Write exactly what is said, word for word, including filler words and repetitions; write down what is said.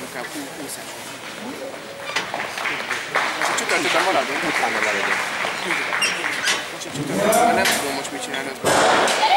inkább úszás. Most a csütörtökben maradunk. Utána maradunk. Most a csütörtökben nem tudom most mit csinálni.